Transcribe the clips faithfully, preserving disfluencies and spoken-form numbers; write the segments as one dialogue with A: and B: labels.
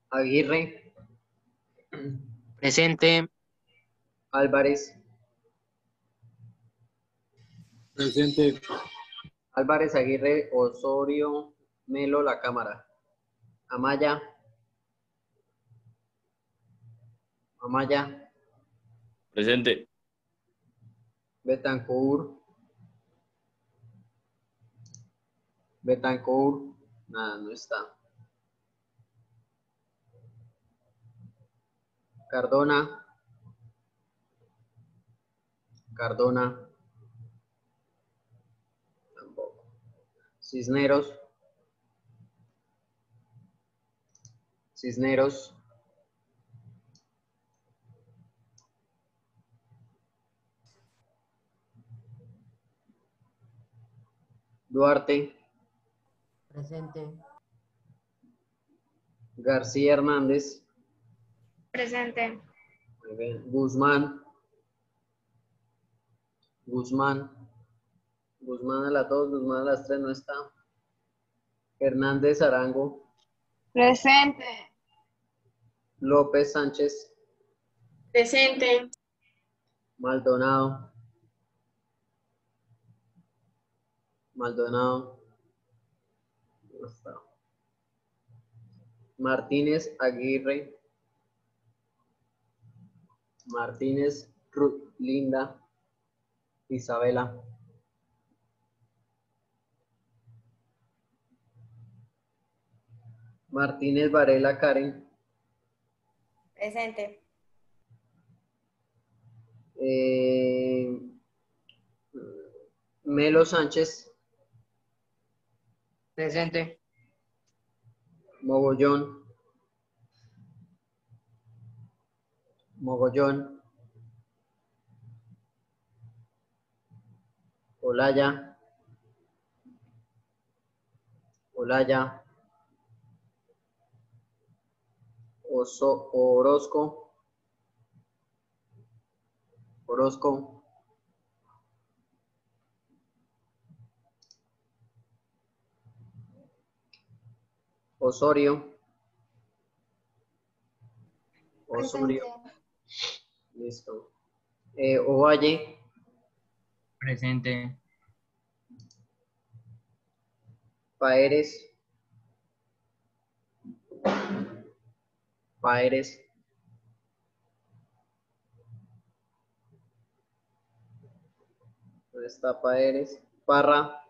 A: Aguirre,
B: Presente.
A: Álvarez,
C: Presente.
A: Álvarez, Aguirre, Osorio, Melo, La Cámara. Amaya, Amaya,
D: Presente.
A: Betancourt, Betancourt, nada, no está. Cardona, Cardona, tampoco. Cisneros, Cisneros, Duarte,
E: Presente.
A: García Hernández,
F: Presente.
A: muy bien. Guzmán, Guzmán, Guzmán a las dos, Guzmán a las tres no está. Hernández Arango,
F: Presente.
A: López Sánchez,
F: Presente.
A: Maldonado, Maldonado, no está. Martínez Aguirre, Martínez Ruth, Linda, Isabela. Martínez Varela Karen,
F: Presente.
A: eh, Melo Sánchez,
B: Presente.
A: Mogollón, Mogollón, Olaya, Olaya, Oso, Orozco, Orozco, Osorio, Osorio, listo. Eh, Ovalle,
B: Presente.
A: Paeres, Paeres, ¿dónde está Paeres? Parra,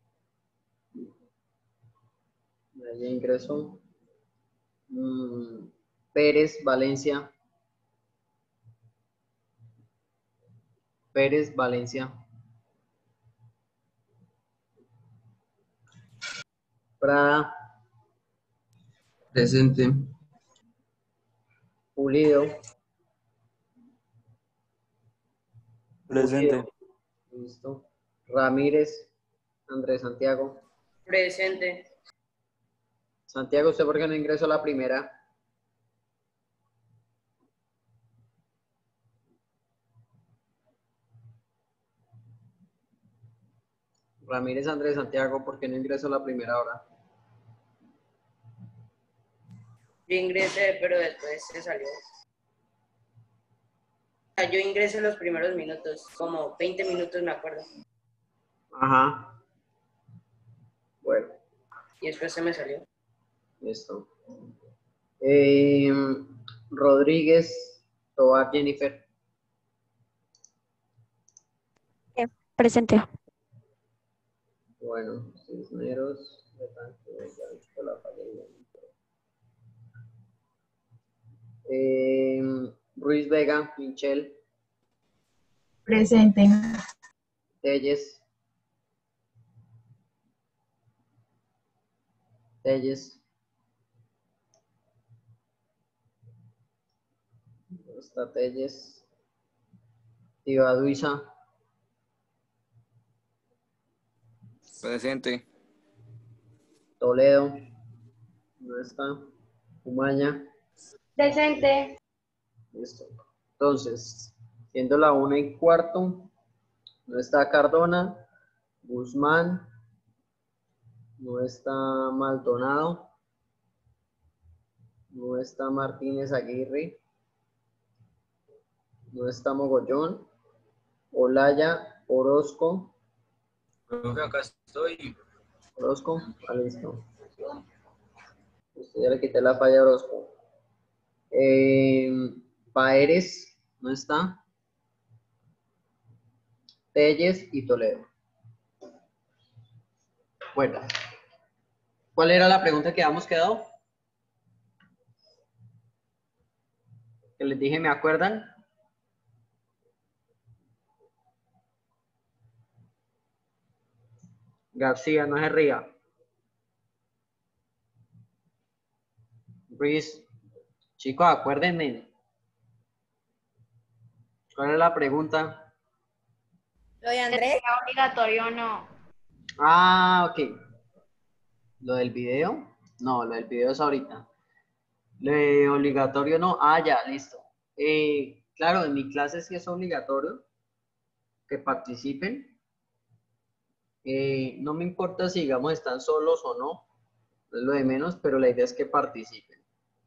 A: allí ingresó. Mm, Pérez, Valencia, Pérez, Valencia. Prada,
C: Presente.
A: Pulido,
D: Presente.
A: Pulido, listo. Ramírez, Andrés Santiago.
F: Presente.
A: Santiago, ¿usted por qué no ingresó a la primera? Ramírez Andrés Santiago, ¿por qué no ingresó a la primera hora?
G: Yo ingresé, pero después se salió. O sea, yo ingresé en los primeros minutos, como veinte minutos me acuerdo.
A: Ajá. Bueno,
G: Y después se me salió.
A: listo. Eh, Rodríguez, Tobar Jennifer.
H: Presente.
A: Bueno, Cisneros, la eh, Ruiz Vega, Michel,
F: Presente.
A: Telles, Telles, ¿dónde está Telles? Tibaduiza,
D: Presente.
A: Toledo, ¿dónde está? Umaña,
F: Presente.
A: listo. Entonces, siendo la una y cuarto, no está Cardona, Guzmán, no está Maldonado, No está Martínez Aguirre. No está Mogollón. Olaya, Orozco.
B: Profe, acá estoy.
A: Orozco, ah, listo. Usted ya le quité la falla a Orozco. Eh, Paeres, no está. Telles y Toledo. Bueno, ¿cuál era la pregunta que habíamos quedado? Que les dije, ¿me acuerdan? García, no se ría. Ruiz, chicos, acuérdenme. ¿Cuál es la pregunta?
G: Lo de Andrés.
F: Obligatorio no.
A: Ah, ok. ¿Lo del video? No, lo del video es ahorita. Lo de obligatorio no. Ah, ya, listo. Eh, claro, en mi clase sí es obligatorio que participen. Eh, no me importa si, digamos, están solos o no. Es lo de menos, pero la idea es que participen.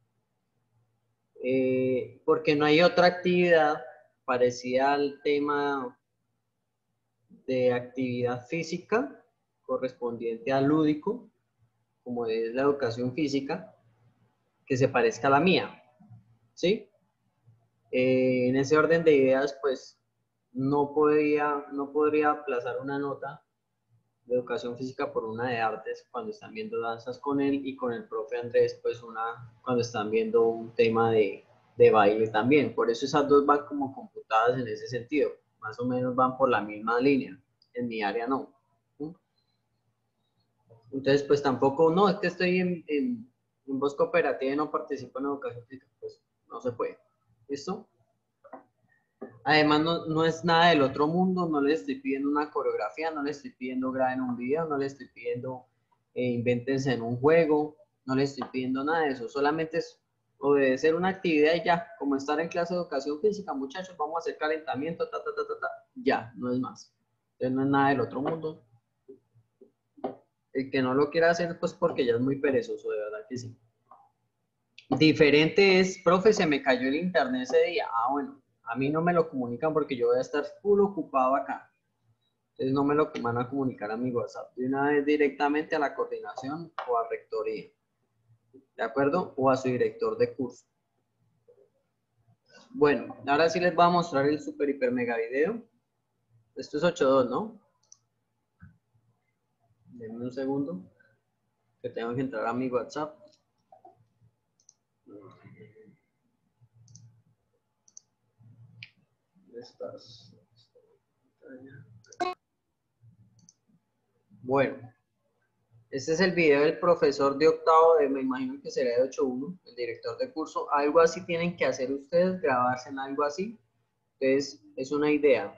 A: Eh, porque no hay otra actividad parecida al tema de actividad física correspondiente al lúdico, como es la educación física, que se parezca a la mía, ¿sí? Eh, en ese orden de ideas, pues no podría, no podría aplazar una nota de educación física por una de artes cuando están viendo danzas con él, y con el profe Andrés, pues una cuando están viendo un tema de, de baile también. Por eso esas dos van como computadas en ese sentido, más o menos van por la misma línea. En mi área no. ¿Sí? Entonces, pues tampoco, no, es que estoy en, en, en voz cooperativa y no participo en educación física, pues no se puede. ¿Listo? Además, no, no es nada del otro mundo, no les estoy pidiendo una coreografía, no les estoy pidiendo graben un video, no les estoy pidiendo eh, invéntense en un juego, no les estoy pidiendo nada de eso, solamente es obedecer una actividad y ya, como estar en clase de educación física, muchachos, vamos a hacer calentamiento, ta, ta, ta, ta, ta, ya, no es más. Entonces no es nada del otro mundo. El que no lo quiera hacer, pues porque ya es muy perezoso, de verdad que sí. Diferente es, profe, se me cayó el internet ese día. Ah, bueno, a mí no me lo comunican porque yo voy a estar full ocupado acá. Entonces no me lo van a comunicar a mi WhatsApp. De una vez directamente a la coordinación o a rectoría. ¿De acuerdo? O a su director de curso. Bueno, ahora sí les voy a mostrar el super hiper mega video. Esto es ocho punto dos, ¿no? Denme un segundo. Que tengo que entrar a mi WhatsApp. ¿Dónde estás? Bueno, este es el video del profesor de octavo, de, me imagino que será de ocho punto uno, el director de curso. Algo así tienen que hacer ustedes, grabarse en algo así. Entonces, es una idea.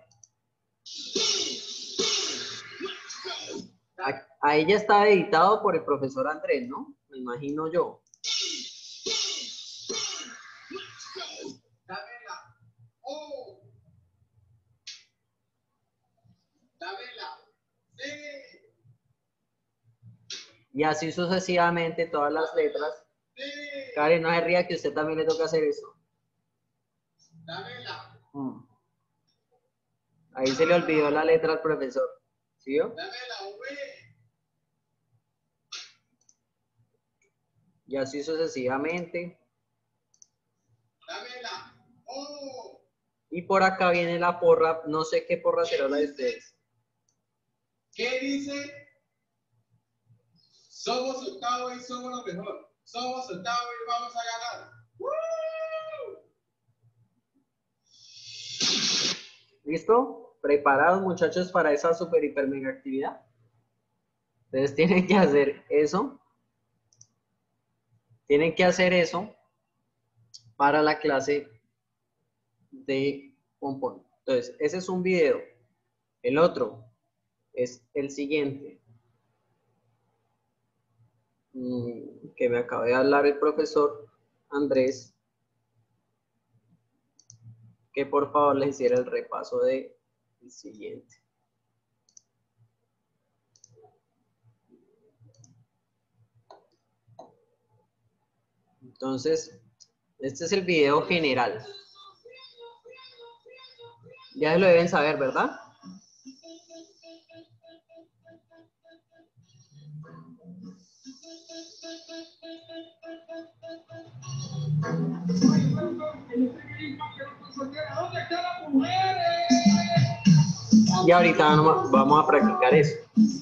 A: A, a ella está editado por el profesor Andrés, ¿no? Me imagino yo.
D: Dámela. Oh. Dámela. Sí.
A: Y así sucesivamente todas las letras.
D: Sí.
A: Karen, no se ría que usted también le toca hacer eso.
D: Dámela.
A: Mm. Ahí se le olvidó la letra al profesor. ¿Sí vio?
D: Dámela, güey.
A: Y así sucesivamente.
D: Dámela. Oh.
A: Y por acá viene la porra. No sé qué porra será la de ustedes.
D: ¿Qué dice? Somos octavo y somos lo mejor. Somos octavo y vamos a ganar. ¡Woo!
A: ¿Listo? ¿Preparados, muchachos, para esa super hiper mega actividad? Entonces tienen que hacer eso. Tienen que hacer eso para la clase de pompón. Entonces, ese es un video. El otro es el siguiente. Que me acaba de hablar el profesor Andrés, que por favor les hiciera el repaso de el siguiente. Entonces, este es el video general. Ya lo deben saber, ¿verdad? Y ahorita vamos a practicar eso.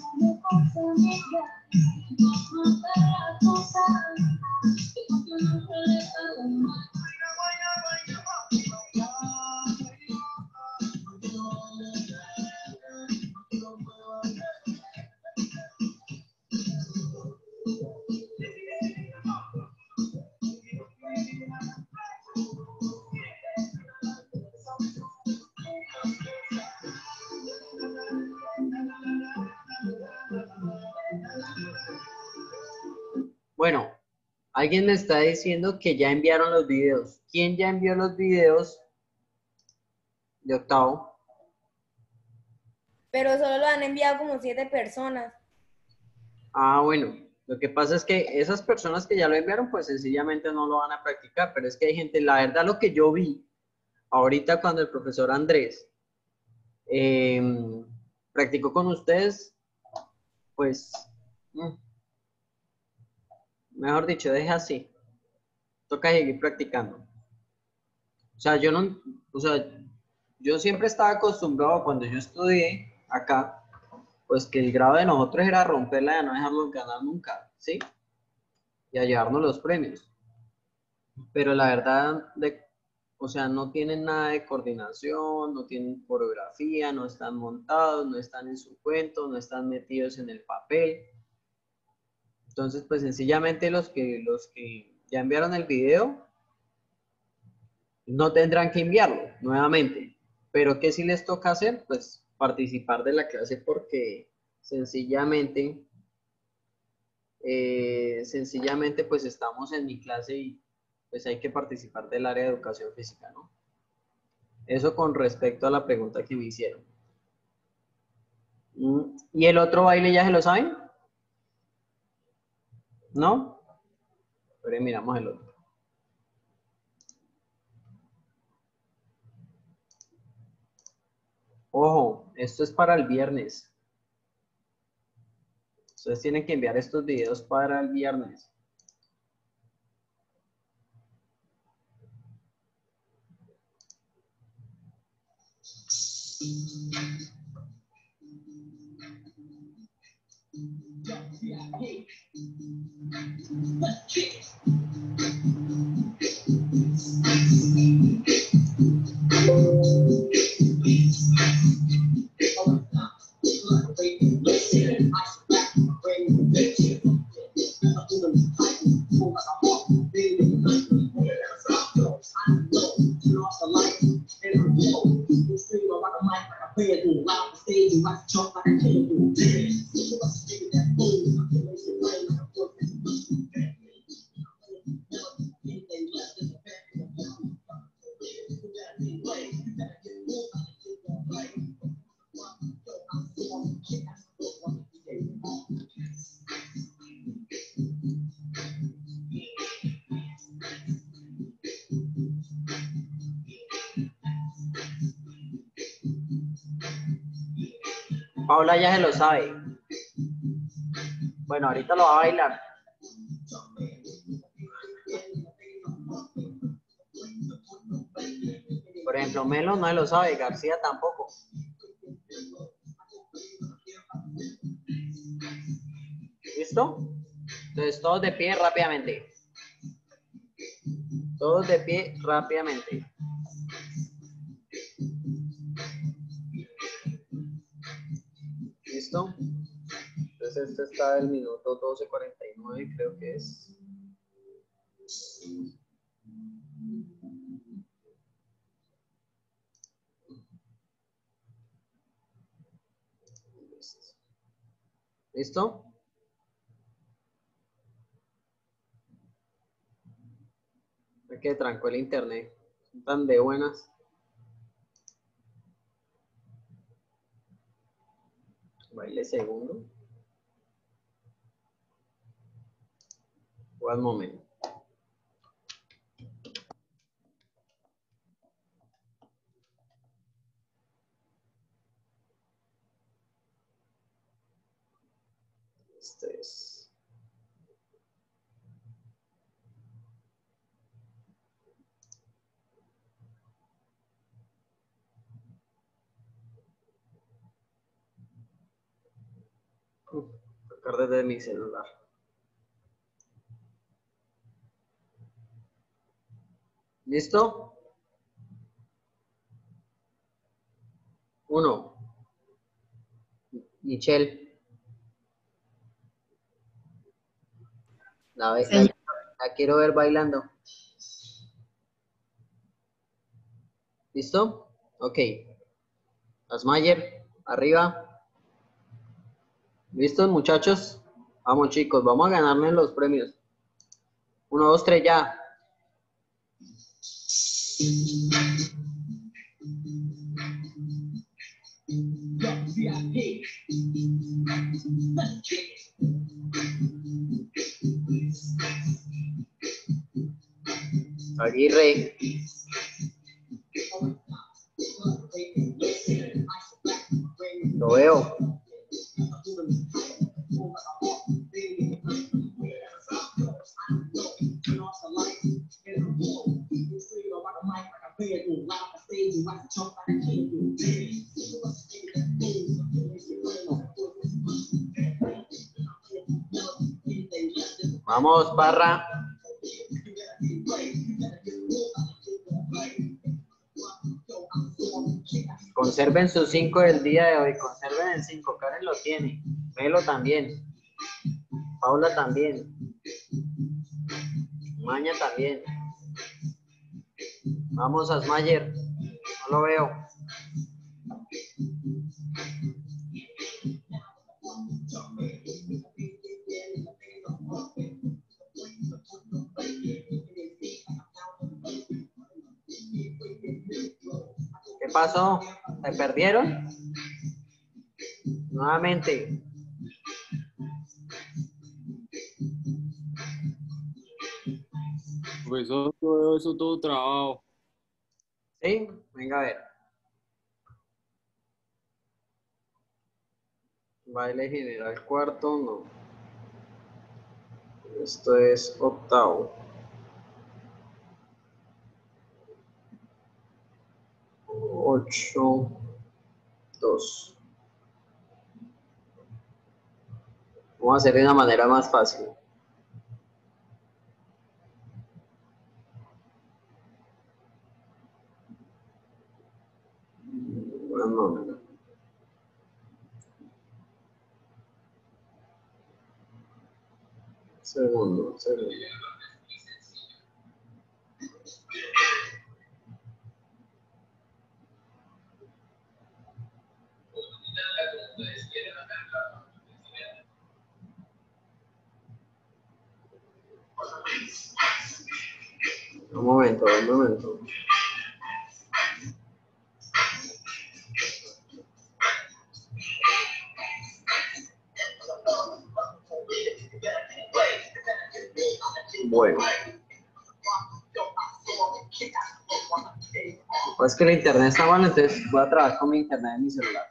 A: Bueno, alguien me está diciendo que ya enviaron los videos. ¿Quién ya envió los videos de octavo?
I: Pero solo lo han enviado como siete personas.
A: Ah, bueno. Lo que pasa es que esas personas que ya lo enviaron, pues sencillamente no lo van a practicar. Pero es que hay gente, la verdad lo que yo vi ahorita cuando el profesor Andrés eh, practicó con ustedes, pues, mejor dicho, deje así. Toca seguir practicando. O sea, yo no, o sea, yo siempre estaba acostumbrado cuando yo estudié acá, pues que el grado de nosotros era romperla y a no dejarlos ganar nunca, ¿sí? Y a llevarnos los premios. Pero la verdad, de, o sea, no tienen nada de coordinación, no tienen coreografía, no están montados, no están en su cuento, no están metidos en el papel. Entonces, pues sencillamente los que, los que ya enviaron el video, no tendrán que enviarlo nuevamente. Pero ¿qué sí les toca hacer? Pues participar de la clase porque sencillamente, eh, sencillamente pues estamos en mi clase y pues hay que participar del área de educación física, ¿no? Eso con respecto a la pregunta que me hicieron. ¿Y el otro baile ya se lo saben? ¿No? Pero miramos el otro. Ojo, esto es para el viernes. Ustedes tienen que enviar estos videos para el viernes. Paula ya se lo sabe. Bueno, ahorita lo va a bailar. Por ejemplo, Melo no se lo sabe, García tampoco. ¿Listo? Entonces, todos de pie rápidamente. Todos de pie rápidamente. ¿Listo? Entonces, este está del minuto doce cuarenta y nueve, creo que es. ¿Listo? Es que trancó el internet. Son tan de buenas. Baile segundo. One moment. Sacar desde mi celular. ¿Listo? Uno. Michelle. La, ve- la, la quiero ver bailando. ¿Listo? Ok. Asmayer, arriba. ¿Listos, muchachos? Vamos, chicos, vamos a ganarnos los premios. Uno, dos, tres, ya. Aguirre. Lo veo. Vamos, Barra. Conserven sus cinco del día de hoy. Conserven el cinco. Karen lo tiene. Melo también. Paula también. Maña también. Vamos, Asmayer. No lo veo. ¿Qué pasó? ¿Se perdieron? Nuevamente.
C: Profesor, yo veo eso todo trabado.
A: ¿Sí? Venga a ver. Baile general cuarto, no. Esto es octavo. Ocho, dos. Vamos a hacer de una manera más fácil. Bueno, segundo, segundo. Un momento, un momento. Bueno. Pues que el internet está mal, entonces voy a trabajar con mi internet en mi celular.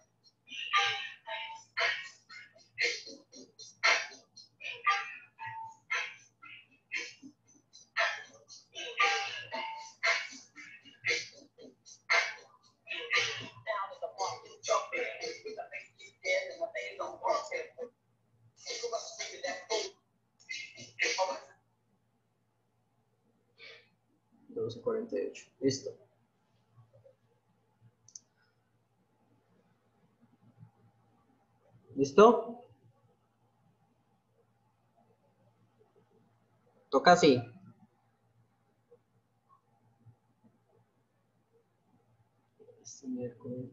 A: doce cuarenta y ocho. Listo. ¿Listo? Toca así. Este miércoles.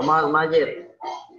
A: Vamos, Mayer.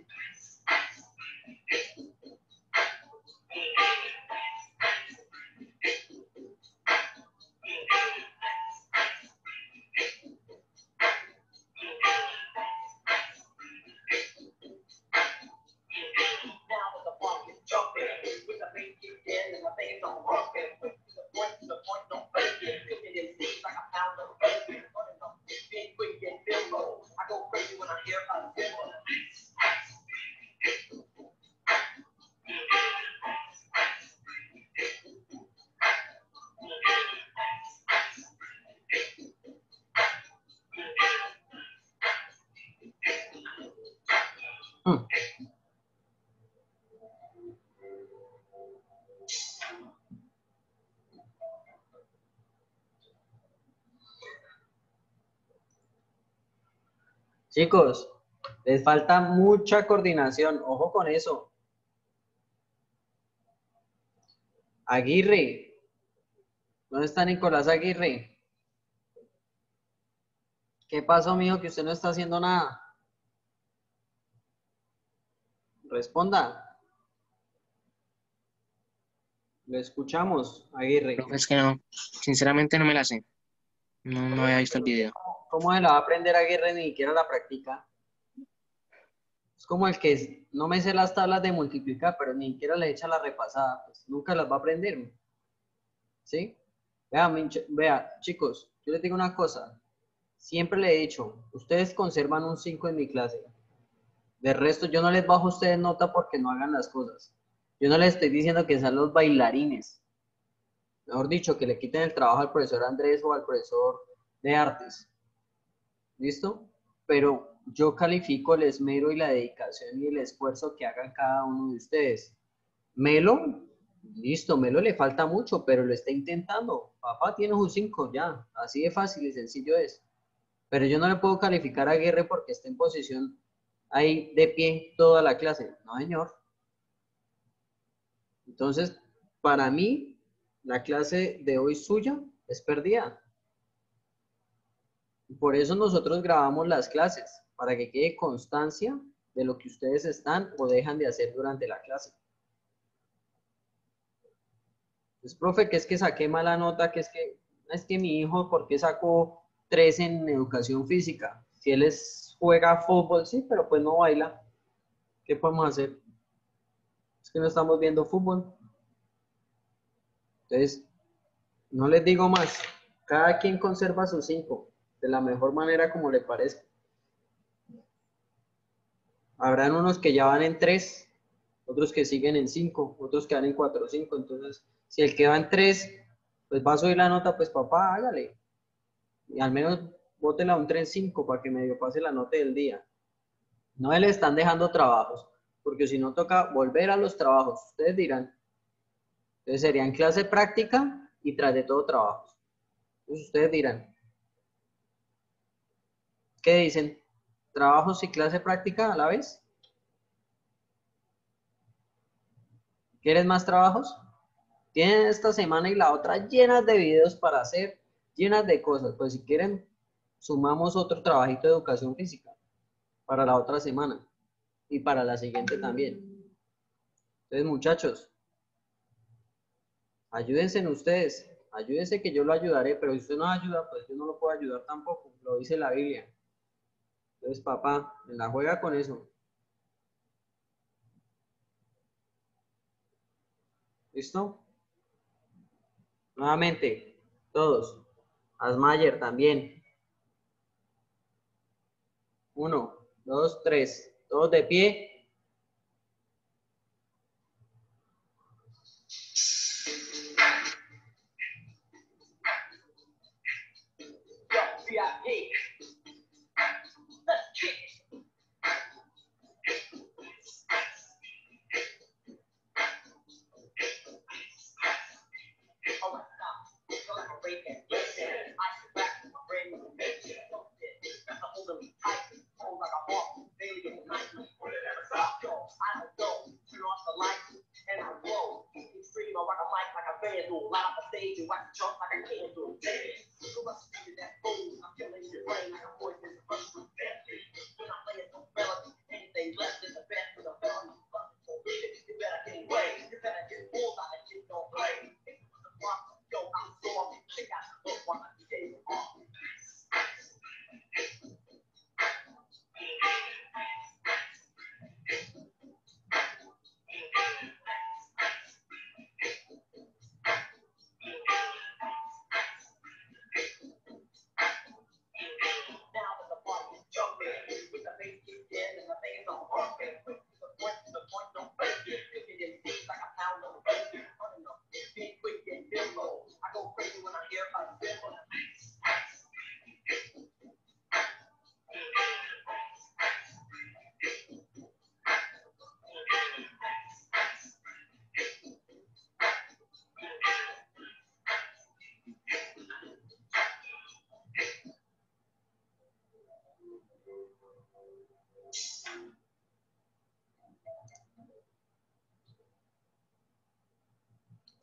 A: Hmm. Chicos, les falta mucha coordinación. Ojo con eso. Aguirre. ¿Dónde está Nicolás Aguirre? ¿Qué pasó, mijo, que usted no está haciendo nada? Responda. Lo escuchamos, Aguirre.
J: Profe, es que no, sinceramente no me la sé. No, no había visto el video.
A: ¿Cómo se la va a aprender Aguirre? Ni siquiera la practica. Es como el que es- no me sé las tablas de multiplicar, pero ni siquiera le echa la repasada. Pues nunca las va a aprender. ¿Sí? Vea, mi ch- vea, chicos, yo les digo una cosa. Siempre le he dicho, ustedes conservan un cinco en mi clase. De resto, yo no les bajo a ustedes nota porque no hagan las cosas. Yo no les estoy diciendo que sean los bailarines. Mejor dicho, que le quiten el trabajo al profesor Andrés o al profesor de artes. ¿Listo? Pero yo califico el esmero y la dedicación y el esfuerzo que hagan cada uno de ustedes. Melo, listo, Melo le falta mucho, pero lo está intentando. Papá tiene un cinco ya, así de fácil y sencillo es. Pero yo no le puedo calificar a Aguirre porque está en posición ahí de pie toda la clase. No, señor. Entonces, para mí, la clase de hoy suya es perdida. Por eso nosotros grabamos las clases, para que quede constancia de lo que ustedes están o dejan de hacer durante la clase. Pues, profe, que es que saqué mala nota, que es que, es que mi hijo, ¿por qué sacó tres en educación física? Si él es, juega fútbol, sí, pero pues no baila. ¿Qué podemos hacer? Es que no estamos viendo fútbol. Entonces, no les digo más. Cada quien conserva sus cinco de la mejor manera como le parezca. Habrán unos que ya van en tres, otros que siguen en cinco, otros que van en cuatro o cinco. Entonces, si el que va en tres, pues va a subir la nota, pues papá, hágale. Y al menos bótela un tres cinco para que medio pase la nota del día. No le están dejando trabajos, porque si no toca volver a los trabajos, ustedes dirán. Entonces serían clase práctica y tras de todo trabajos. Entonces ustedes dirán. ¿Qué dicen? ¿Trabajos y clase práctica a la vez? ¿Quieren más trabajos? Tienen esta semana y la otra llenas de videos para hacer, llenas de cosas. Pues si quieren, sumamos otro trabajito de educación física para la otra semana y para la siguiente también. Entonces, muchachos, ayúdense en ustedes, ayúdense que yo lo ayudaré, pero si usted no ayuda, pues yo no lo puedo ayudar tampoco, lo dice la Biblia. Entonces, papá, en la juega con eso. ¿Listo? Nuevamente, todos. Asmayer también. Uno, dos, tres. Todos de pie.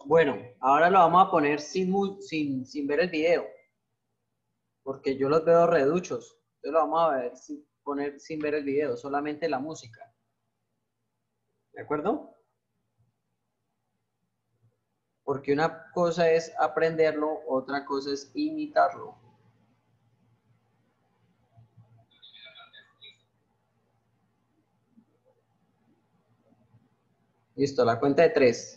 A: Bueno, ahora lo vamos a poner sin, mu- sin, sin ver el video, porque yo los veo reduchos. Entonces lo vamos a ver sin, poner sin ver el video, solamente la música. ¿De acuerdo? Porque una cosa es aprenderlo, otra cosa es imitarlo. Listo, la cuenta de tres.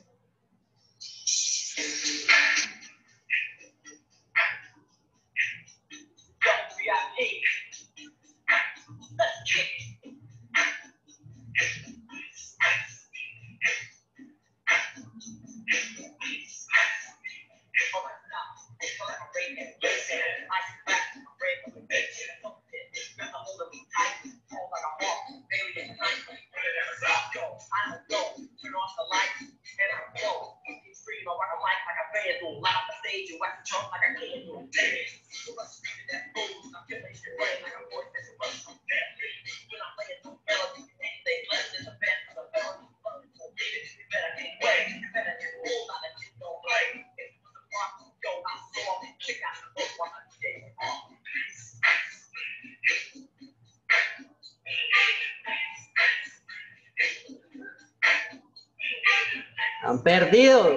A: ¿Han perdido?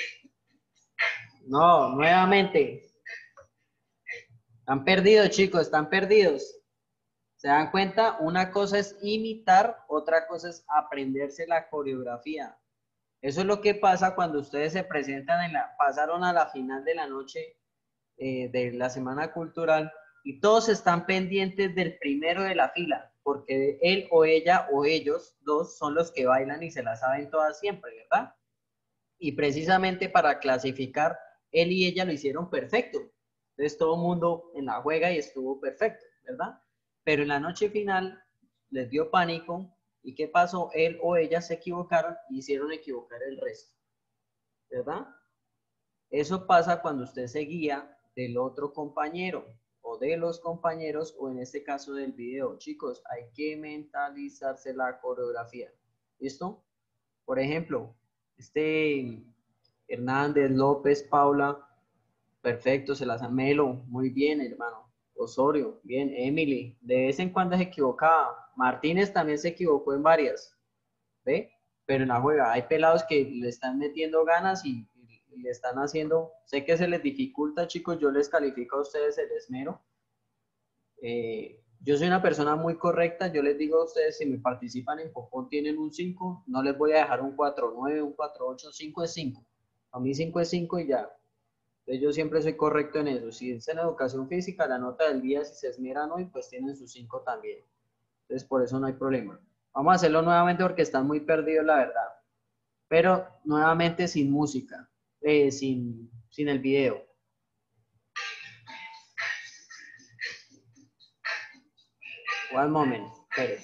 A: No, nuevamente. Han perdido, chicos, están perdidos. ¿Se dan cuenta? Una cosa es imitar, otra cosa es aprenderse la coreografía. Eso es lo que pasa cuando ustedes se presentan en la, pasaron a la final de la noche eh, de la Semana Cultural y todos están pendientes del primero de la fila, porque él o ella o ellos dos son los que bailan y se la saben todas siempre, ¿verdad? Y precisamente para clasificar, él y ella lo hicieron perfecto. Entonces todo el mundo en la juega y estuvo perfecto, ¿verdad? Pero en la noche final les dio pánico. ¿Y qué pasó? Él o ella se equivocaron y hicieron equivocar el resto, ¿verdad? Eso pasa cuando usted se guía del otro compañero o de los compañeros o en este caso del video. Chicos, hay que mentalizarse la coreografía. ¿Listo? Por ejemplo, este Hernández, López, Paula, perfecto, se las Melo, muy bien, hermano. Osorio, bien, Emily, de vez en cuando se equivocaba. Martínez también se equivocó en varias, ¿ve? Pero en la juega hay pelados que le están metiendo ganas y, y- y le están haciendo, sé que se les dificulta, chicos, yo les califico a ustedes el esmero. Eh, yo soy una persona muy correcta, yo les digo a ustedes, si me participan en Popón tienen un cinco, no les voy a dejar un cuatro nueve, un cuatro ocho, cinco es cinco. A mí cinco es cinco y ya. Entonces yo siempre soy correcto en eso. Si es en educación física, la nota del día, si se esmeran hoy, pues tienen sus cinco también. Entonces por eso no hay problema. Vamos a hacerlo nuevamente porque están muy perdidos, la verdad. Pero nuevamente sin música, eh, sin, sin el video. One moment, espere.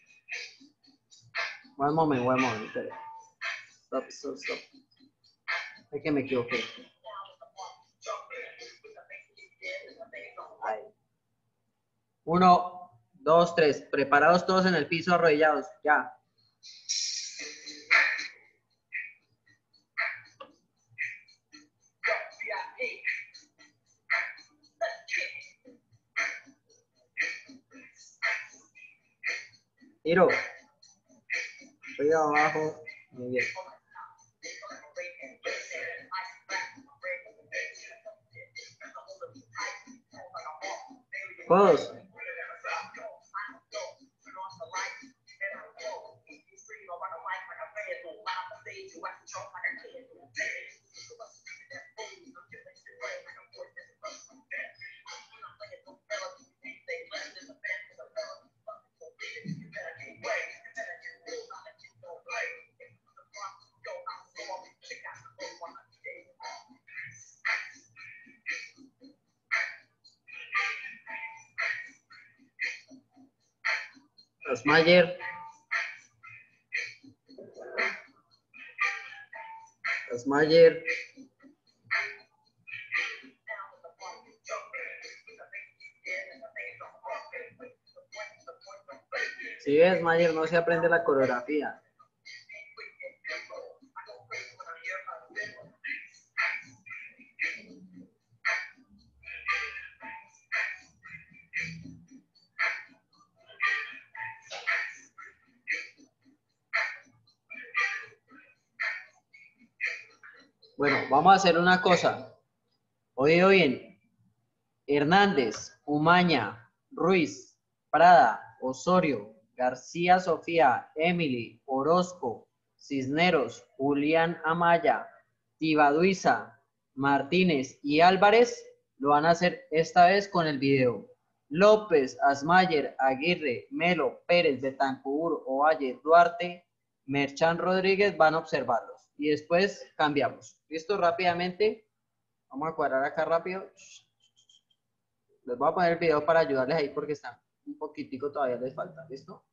A: One moment, one moment, espere. Stop, stop, stop. Es que me equivoqué. Ahí. Uno, dos, tres. Preparados todos en el piso, arrodillados. Ya. Tiro. Arriba, abajo. Muy bien. Codos. Rosmayer. Rosmayer. Si ves, Mayer, no se aprende la coreografía. Bueno, vamos a hacer una cosa. Oído bien. Hernández, Umaña, Ruiz, Prada, Osorio, García Sofía, Emily, Orozco, Cisneros, Julián Amaya, Tibaduiza, Martínez y Álvarez lo van a hacer esta vez con el video. López, Asmayer, Aguirre, Melo, Pérez, Betancur, Ovalle, Duarte, Merchan Rodríguez van a observarlos. Y después cambiamos. ¿Listo? Rápidamente. Vamos a cuadrar acá rápido. Les voy a poner el video para ayudarles ahí porque están un poquitico todavía les falta. ¿Listo?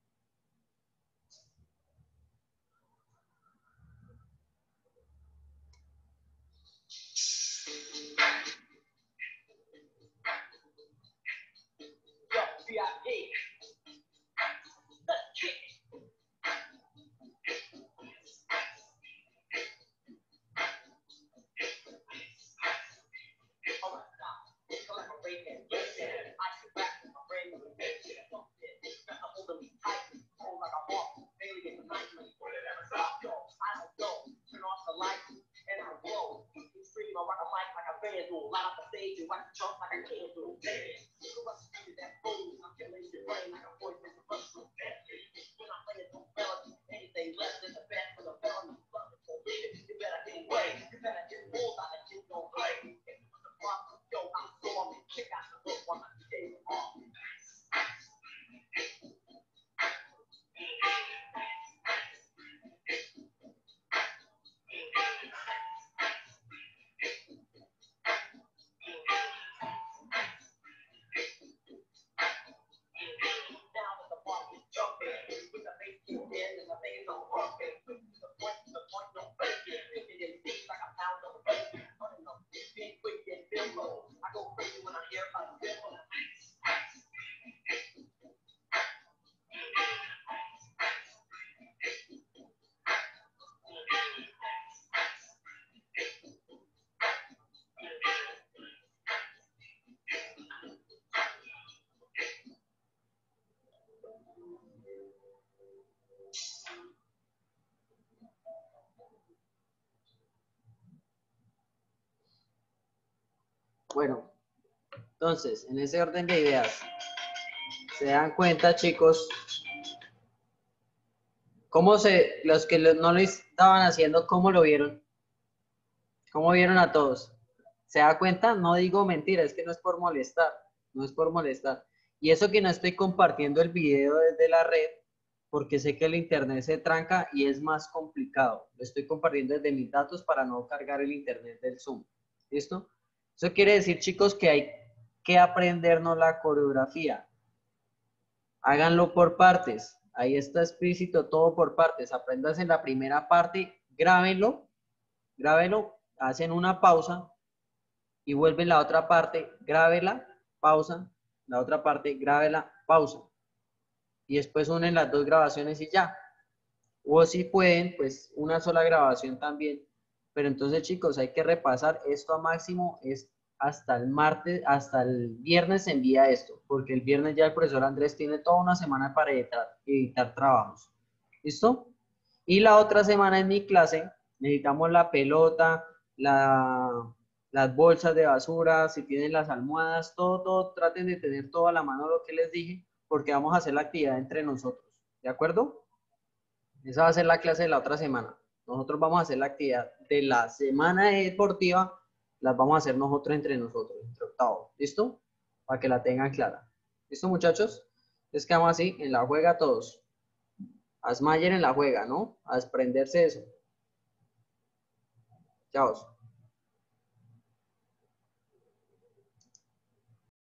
A: Bueno, entonces, en ese orden de ideas, se dan cuenta, chicos, cómo se, los que no lo estaban haciendo, cómo lo vieron, cómo vieron a todos. ¿Se da cuenta? No digo mentira, es que no es por molestar, no es por molestar. Y eso que no estoy compartiendo el video desde la red, porque sé que el internet se tranca y es más complicado. Lo estoy compartiendo desde mis datos para no cargar el internet del Zoom. ¿Listo? Eso quiere decir, chicos, que hay que aprendernos la coreografía. Háganlo por partes. Ahí está explícito todo por partes. Aprendas en la primera parte, grábenlo, grábenlo, hacen una pausa y vuelven la otra parte, grábela, pausa, la otra parte, grábela, pausa. Y después unen las dos grabaciones y ya. O si pueden, pues una sola grabación también. Pero entonces, chicos, hay que repasar esto a máximo, es hasta el martes, hasta el viernes se envía esto, porque el viernes ya el profesor Andrés tiene toda una semana para editar, editar trabajos. ¿Listo? Y la otra semana en mi clase necesitamos la pelota, la, las bolsas de basura, si tienen las almohadas, todo, todo, traten de tener todo a la mano lo que les dije, porque vamos a hacer la actividad entre nosotros. ¿De acuerdo? Esa va a ser la clase de la otra semana. Nosotros vamos a hacer la actividad de la semana deportiva, las vamos a hacer nosotros entre nosotros, entre octavos. ¿Listo? Para que la tengan clara. ¿Listo, muchachos? Entonces quedamos así, en la juega todos. Asmayer en la juega, ¿no? A desprenderse de eso. Chao.